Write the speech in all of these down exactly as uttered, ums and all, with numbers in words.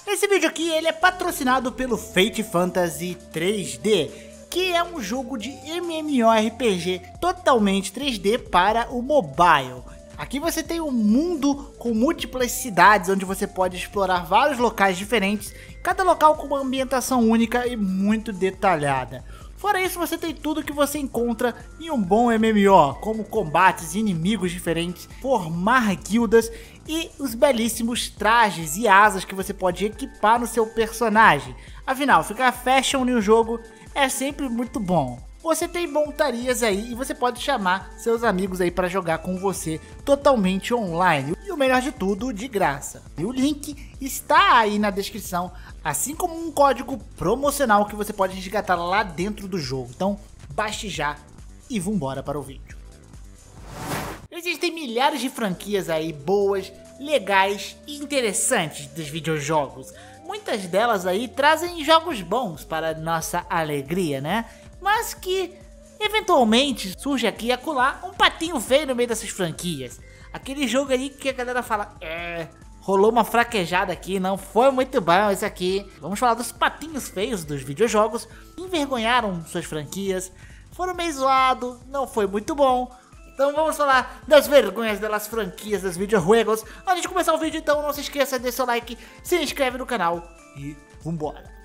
Esse vídeo aqui ele é patrocinado pelo Fate Fantasy três D, que é um jogo de MMORPG totalmente três D para o mobile. Aqui você tem um mundo com múltiplas cidades, onde você pode explorar vários locais diferentes, cada local com uma ambientação única e muito detalhada. Fora isso, você tem tudo que você encontra em um bom M M O, como combates, inimigos diferentes, formar guildas e os belíssimos trajes e asas que você pode equipar no seu personagem. Afinal, ficar fashion no jogo é sempre muito bom. Você tem montarias aí e você pode chamar seus amigos aí para jogar com você totalmente online. E o melhor de tudo, de graça. E o link está aí na descrição, assim como um código promocional que você pode resgatar lá dentro do jogo. Então, baixe já e vambora para o vídeo. Existem milhares de franquias aí boas, legais e interessantes dos videojogos. Muitas delas aí trazem jogos bons para nossa alegria, né? Mas que eventualmente surge aqui e acolá um patinho feio no meio dessas franquias. Aquele jogo aí que a galera fala, é, rolou uma fraquejada aqui, não foi muito bom esse aqui. Vamos falar dos patinhos feios dos videojogos, envergonharam suas franquias, foram meio zoados, não foi muito bom. Então vamos falar das vergonhas das franquias dos videojuegos. Antes de começar o vídeo, então não se esqueça de deixar seu like, se inscreve no canal e vambora.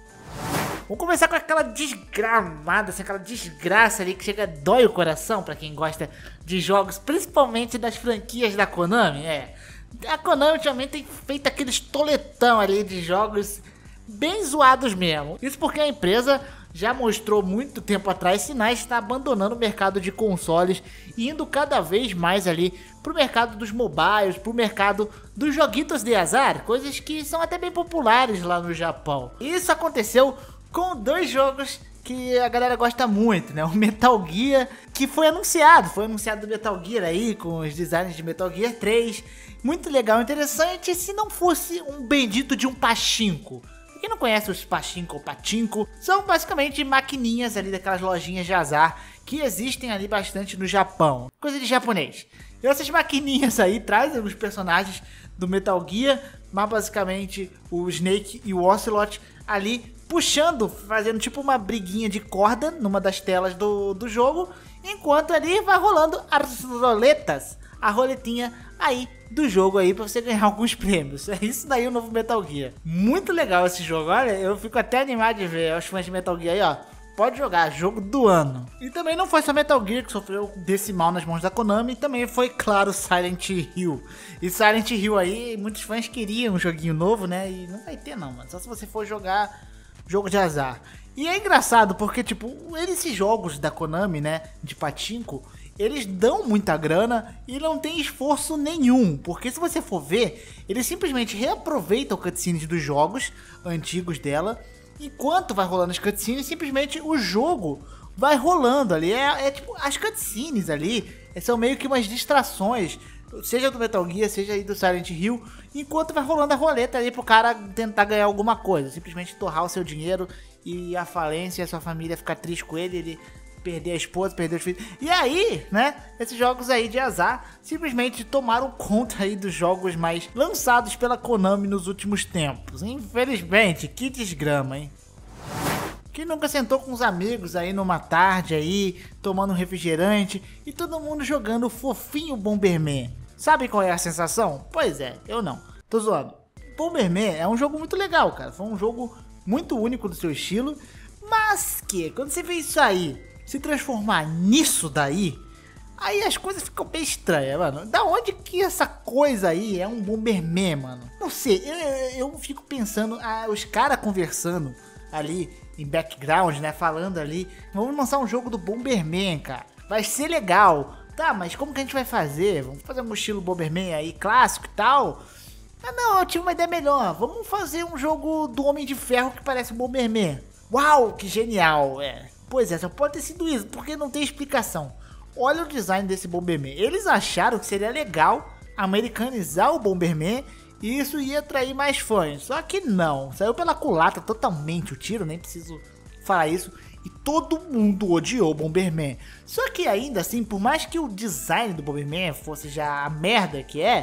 Vamos começar com aquela desgramada, assim, aquela desgraça ali que chega, dói o coração pra quem gosta de jogos, principalmente das franquias da Konami. É, a Konami ultimamente tem feito aqueles toletão ali de jogos bem zoados mesmo. Isso porque a empresa já mostrou muito tempo atrás sinais de estar abandonando o mercado de consoles e indo cada vez mais ali pro mercado dos mobiles, pro mercado dos joguitos de azar, coisas que são até bem populares lá no Japão. Isso aconteceu com dois jogos que a galera gosta muito, né? O Metal Gear, que foi anunciado, foi anunciado o Metal Gear aí, com os designs de Metal Gear três, muito legal, interessante, se não fosse um bendito de um pachinko. Quem não conhece os pachinko ou patinko, são basicamente maquininhas ali daquelas lojinhas de azar que existem ali bastante no Japão, coisa de japonês. E essas maquininhas aí trazem os personagens do Metal Gear, mas basicamente o Snake e o Ocelot ali puxando, fazendo tipo uma briguinha de corda numa das telas do, do jogo, enquanto ali vai rolando as roletas, a roletinha aí do jogo aí pra você ganhar alguns prêmios. É isso daí o novo Metal Gear. Muito legal esse jogo, olha, eu fico até animado de ver os fãs de Metal Gear aí, ó. Pode jogar, jogo do ano. E também não foi só Metal Gear que sofreu desse mal nas mãos da Konami, também foi, claro, Silent Hill. E Silent Hill aí, muitos fãs queriam um joguinho novo, né? E não vai ter não, mano, só se você for jogar jogo de azar. E é engraçado porque, tipo, esses jogos da Konami, né, de patinko, eles dão muita grana e não tem esforço nenhum. Porque se você for ver, eles simplesmente reaproveitam cutscenes dos jogos antigos dela. Enquanto vai rolando as cutscenes, simplesmente o jogo vai rolando ali. É, é tipo, as cutscenes ali são meio que umas distrações, seja do Metal Gear, seja aí do Silent Hill, enquanto vai rolando a roleta ali pro cara tentar ganhar alguma coisa. Simplesmente torrar o seu dinheiro e a falência, a sua família ficar triste com ele, ele perder a esposa, perder os filhos. E aí, né, esses jogos aí de azar simplesmente tomaram conta aí dos jogos mais lançados pela Konami nos últimos tempos. Infelizmente, que desgrama, hein? Quem nunca sentou com os amigos aí numa tarde aí, tomando um refrigerante e todo mundo jogando fofinho Bomberman? Sabe qual é a sensação? Pois é, eu não. Tô zoando. Bomberman é um jogo muito legal, cara. Foi um jogo muito único do seu estilo, mas que quando você vê isso aí se transformar nisso daí, aí as coisas ficam bem estranhas, mano. Da onde que essa coisa aí é um Bomberman, mano? Não sei, eu, eu, eu fico pensando, ah, os caras conversando ali em background, né, falando ali, vamos lançar um jogo do Bomberman, cara, vai ser legal. Tá, mas como que a gente vai fazer? Vamos fazer um estilo Bomberman aí, clássico e tal? Ah não, eu tive uma ideia melhor, vamos fazer um jogo do Homem de Ferro que parece um Bomberman. Uau, que genial, é. Pois é, só pode ter sido isso, porque não tem explicação. Olha o design desse Bomberman, eles acharam que seria legal americanizar o Bomberman e isso ia atrair mais fãs, só que não, saiu pela culatra totalmente o tiro, nem preciso falar isso. E todo mundo odiou o Bomberman. Só que ainda assim, por mais que o design do Bomberman fosse já a merda que é,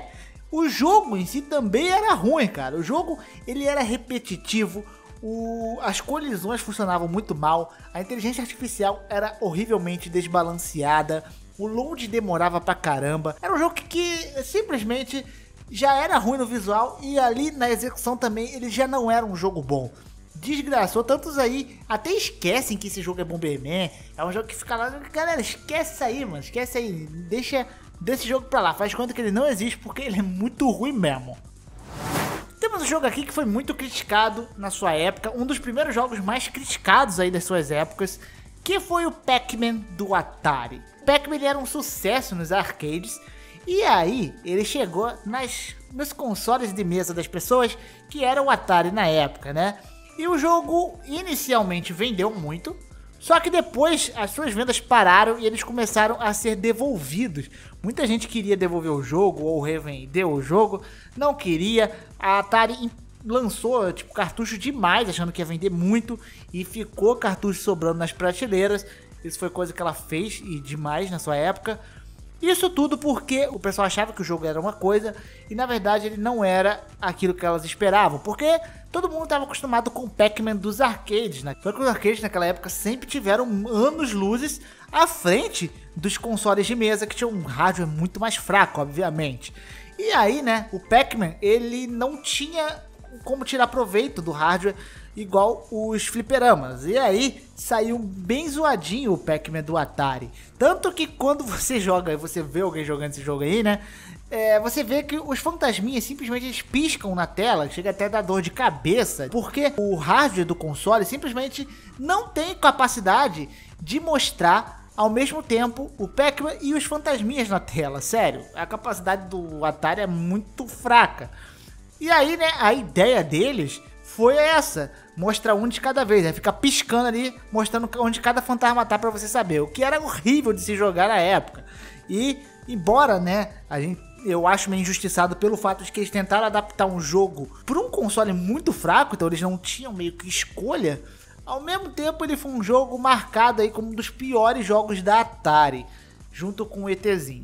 O jogo em si também era ruim, cara. O jogo ele era repetitivo, o... as colisões funcionavam muito mal, a inteligência artificial era horrivelmente desbalanceada, o load demorava pra caramba. Era um jogo que, que simplesmente já era ruim no visual e ali na execução também ele já não era um jogo bom. Desgraçou, tantos aí até esquecem que esse jogo é Bomberman. É um jogo que fica lá, galera, esquece isso aí, mano, esquece aí, deixa desse jogo pra lá, faz conta que ele não existe porque ele é muito ruim mesmo. Temos um jogo aqui que foi muito criticado na sua época, um dos primeiros jogos mais criticados aí das suas épocas, que foi o Pac-Man do Atari. O Pac-Man era um sucesso nos arcades e aí ele chegou nas, nos consoles de mesa das pessoas, que era o Atari na época, né? E o jogo inicialmente vendeu muito, só que depois as suas vendas pararam e eles começaram a ser devolvidos. Muita gente queria devolver o jogo ou revender o jogo, não queria. A Atari lançou tipo cartucho demais, achando que ia vender muito, e ficou cartucho sobrando nas prateleiras. Isso foi coisa que ela fez e demais na sua época. Isso tudo porque o pessoal achava que o jogo era uma coisa e na verdade ele não era aquilo que elas esperavam, porque todo mundo estava acostumado com o Pac-Man dos arcades, né? Só que os arcades naquela época sempre tiveram anos-luzes à frente dos consoles de mesa, que tinham um hardware muito mais fraco, obviamente. E aí, né, o Pac-Man, ele não tinha como tirar proveito do hardware igual os fliperamas. E aí saiu bem zoadinho o Pac-Man do Atari. Tanto que quando você joga, você vê alguém jogando esse jogo aí, né? É, você vê que os fantasminhas simplesmente eles piscam na tela, chega até a dar dor de cabeça, porque o hardware do console simplesmente não tem capacidade de mostrar ao mesmo tempo o Pac-Man e os fantasminhas na tela. Sério, a capacidade do Atari é muito fraca. E aí, né, a ideia deles foi essa, mostrar um de cada vez, né? Ficar piscando ali, mostrando onde cada fantasma tá pra você saber, o que era horrível de se jogar na época. E, embora, né, a gente, eu acho meio injustiçado pelo fato de que eles tentaram adaptar um jogo para um console muito fraco, então eles não tinham meio que escolha, ao mesmo tempo ele foi um jogo marcado aí como um dos piores jogos da Atari, junto com o ETzinho.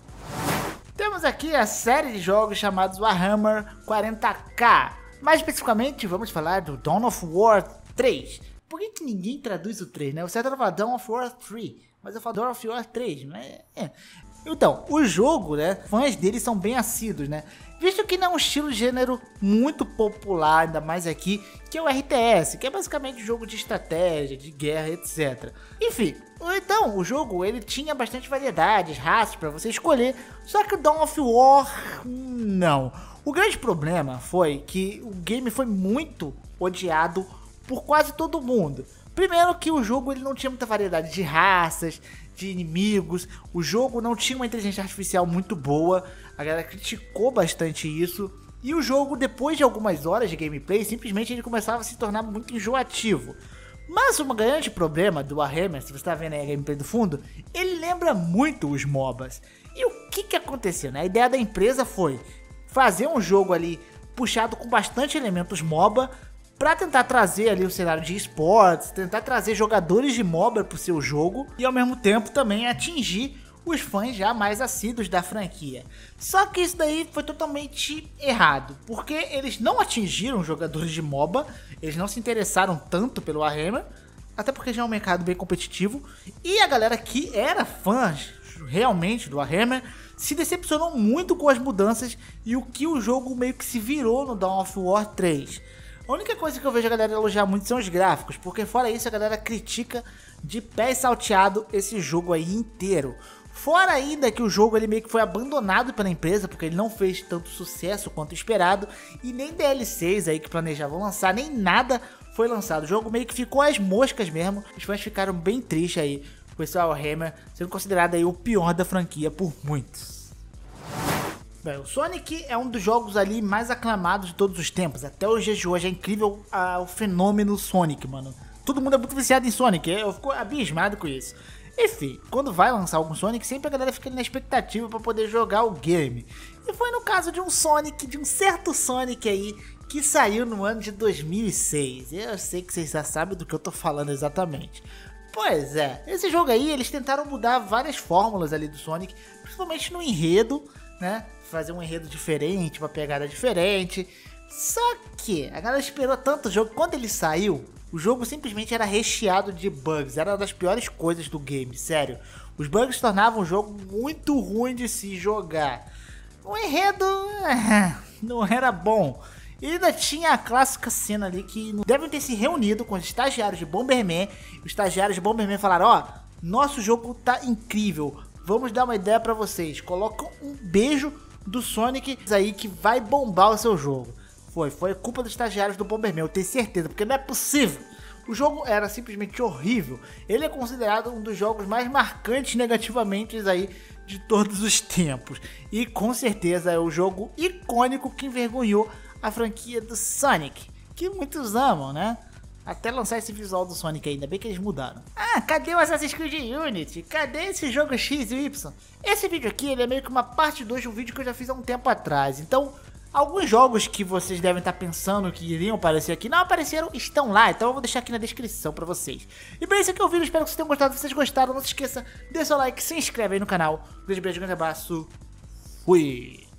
Temos aqui a série de jogos chamados Warhammer quarenta K. Mais especificamente, vamos falar do Dawn of War três. Por que, que ninguém traduz o três, né? O certo era falar Dawn of War três, mas eu falo Dawn of War três, mas é. Então, o jogo, né, fãs dele são bem assíduos, né? Visto que não é um estilo de gênero muito popular, ainda mais aqui, que é o R T S, que é basicamente um jogo de estratégia, de guerra, etcétera. Enfim, então, o jogo, ele tinha bastante variedades, raças pra você escolher, só que o Dawn of War, não. O grande problema foi que o game foi muito odiado por quase todo mundo. Primeiro que o jogo ele não tinha muita variedade de raças, de inimigos, o jogo não tinha uma inteligência artificial muito boa, a galera criticou bastante isso. E o jogo, depois de algumas horas de gameplay, simplesmente ele começava a se tornar muito enjoativo. Mas o grande problema do Warhammer, se você está vendo aí a gameplay do fundo, ele lembra muito os MOBAs. E o que que aconteceu, né? A ideia da empresa foi fazer um jogo ali puxado com bastante elementos MOBA para tentar trazer ali o cenário de esportes, tentar trazer jogadores de MOBA para o seu jogo e ao mesmo tempo também atingir os fãs já mais assíduos da franquia. Só que isso daí foi totalmente errado, porque eles não atingiram jogadores de MOBA, eles não se interessaram tanto pelo Warhammer, até porque já é um mercado bem competitivo, e a galera que era fã realmente do Warhammer se decepcionou muito com as mudanças e o que o jogo meio que se virou no Dawn of War três. A única coisa que eu vejo a galera elogiar muito são os gráficos, porque fora isso a galera critica de pé salteado esse jogo aí inteiro. Fora ainda que o jogo ele meio que foi abandonado pela empresa, porque ele não fez tanto sucesso quanto esperado, e nem D L Cs aí que planejavam lançar, nem nada foi lançado. O jogo meio que ficou às moscas mesmo, os fãs ficaram bem tristes aí com esse Warhammer sendo considerado aí o pior da franquia por muitos. Bem, o Sonic é um dos jogos ali mais aclamados de todos os tempos. Até os dias de hoje é incrível ah, o fenômeno Sonic, mano. Todo mundo é muito viciado em Sonic, eu fico abismado com isso. Enfim, quando vai lançar algum Sonic, sempre a galera fica na expectativa para poder jogar o game. E foi no caso de um Sonic, de um certo Sonic aí, que saiu no ano de dois mil e seis. Eu sei que vocês já sabem do que eu tô falando exatamente. Pois é, esse jogo aí, eles tentaram mudar várias fórmulas ali do Sonic, principalmente no enredo, né? Fazer um enredo diferente, uma pegada diferente. Só que a galera esperou tanto o jogo, quando ele saiu, o jogo simplesmente era recheado de bugs, era uma das piores coisas do game, sério. Os bugs tornavam o jogo muito ruim de se jogar. O enredo não era bom. E ainda tinha a clássica cena ali que devem ter se reunido com os estagiários de Bomberman. Os estagiários de Bomberman falaram, ó, nosso jogo tá incrível, vamos dar uma ideia pra vocês. Colocam um beijo do Sonic aí que vai bombar o seu jogo. Foi, foi culpa dos estagiários do Bomberman, eu tenho certeza, porque não é possível. O jogo era simplesmente horrível. Ele é considerado um dos jogos mais marcantes negativamente aí de todos os tempos. E com certeza é o jogo icônico que envergonhou a franquia do Sonic, que muitos amam, né? Até lançar esse visual do Sonic ainda, bem que eles mudaram. Ah, cadê o Assassin's Creed Unity? Cadê esse jogo X e Y? Esse vídeo aqui ele é meio que uma parte dois de um vídeo que eu já fiz há um tempo atrás. Então, alguns jogos que vocês devem estar pensando que iriam aparecer aqui, não apareceram, estão lá. Então eu vou deixar aqui na descrição pra vocês. E bem, esse aqui é o vídeo, espero que vocês tenham gostado. Se vocês gostaram, não se esqueça, dê seu like, se inscreve aí no canal. Um grande beijo, um grande abraço. Fui!